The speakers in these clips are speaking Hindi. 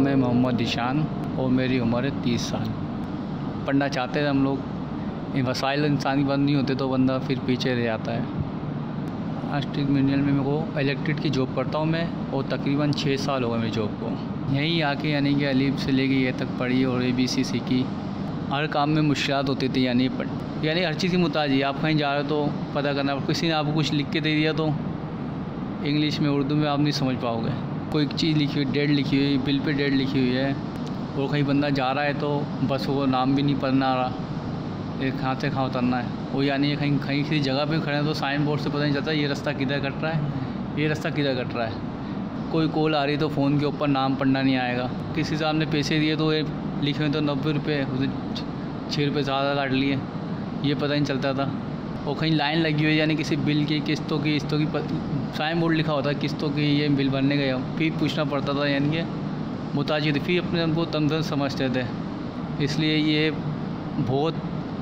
नाम है मोहम्मद ईशान और मेरी उम्र है 30 साल। पढ़ना चाहते हैं हम लोग, वसाइल इंसान के बंद नहीं होते तो बंदा फिर पीछे रह जाता है। आस्टिक मिनियल में मेरे को इलेक्ट्रिक की जॉब करता हूँ मैं, और तकरीबन 6 साल हो गए मेरी जॉब को। यहीं आके यानी कि अलीफ से लेके ये तक पढ़ी और ABC सीखी। हर काम में मुश्किलात होती थी, यानी हर चीज़ की मुताज है। आप कहीं जा रहे हो तो पता करना, किसी ने आपको कुछ लिख के दे दिया तो इंग्लिश में उर्दू में आप नहीं समझ पाओगे। कोई चीज़ लिखी हुई, डेट लिखी हुई, बिल पे डेट लिखी हुई है, और कहीं बंदा जा रहा है तो बस वो नाम भी नहीं पढ़ना आ रहा, कहाँ से कहाँ उतरना है वो, यानी कहीं किसी जगह पे खड़े हैं तो साइन बोर्ड से पता नहीं चलता ये रास्ता किधर कट रहा है, ये रास्ता किधर कट रहा है। कोई कॉल आ रही तो फ़ोन के ऊपर नाम पढ़ना नहीं आएगा। किसी हिसाब ने पैसे दिए तो लिखे हुए तो 90 रुपये, उसे 6 रुपये ज़्यादा काट लिए, ये पता नहीं चलता था। और कहीं लाइन लगी हुई, यानी किसी बिल की किस्तों की साइन बोर्ड लिखा होता है किस्तों की, ये बिल भरने गए, फिर पूछना पड़ता था, यानी कि मुताज थे, फिर अपने को तंग समझते थे। इसलिए ये बहुत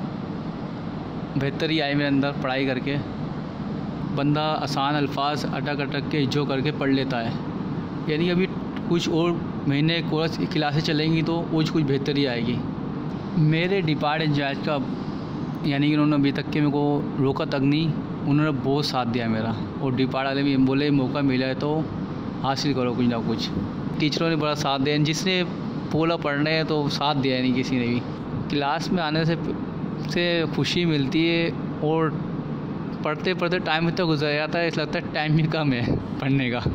बेहतरी आई मेरे अंदर पढ़ाई करके। बंदा आसान अल्फाज अटक के जो करके पढ़ लेता है। यानी अभी कुछ और महीने कोर्स क्लासें चलेंगी तो कुछ बेहतरी आएगी। मेरे डिपार्ट इंचार्ज का यानी कि उन्होंने अभी तक के मेरे को रोका तक नहीं, उन्होंने बहुत साथ दिया मेरा। और डिपार्ट वाले भी बोले मौका मिला है तो हासिल करो कुछ ना कुछ। टीचरों ने बड़ा साथ दिया, जिसने बोला पढ़ने है तो साथ दिया नहीं किसी ने भी। क्लास में आने से खुशी मिलती है, और पढ़ते पढ़ते टाइम इतना गुजर जाता है, ऐसा लगता है टाइम ही कम है पढ़ने का।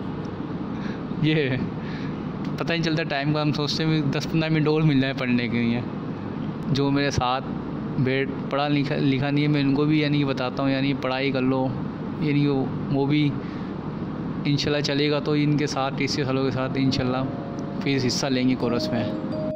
ये पता नहीं चलता टाइम का। हम सोचते हैं 10-15 मिनट और मिल जाए पढ़ने के लिए। जो मेरे साथ पढ़ा लिखा नहीं है, मैं इनको भी यानी कि बताता हूँ, यानी पढ़ाई कर लो, यानी वो भी इंशाल्लाह चलेगा तो इनके साथ TCS वालों के साथ इंशाल्लाह फिर हिस्सा लेंगे कोर्स में।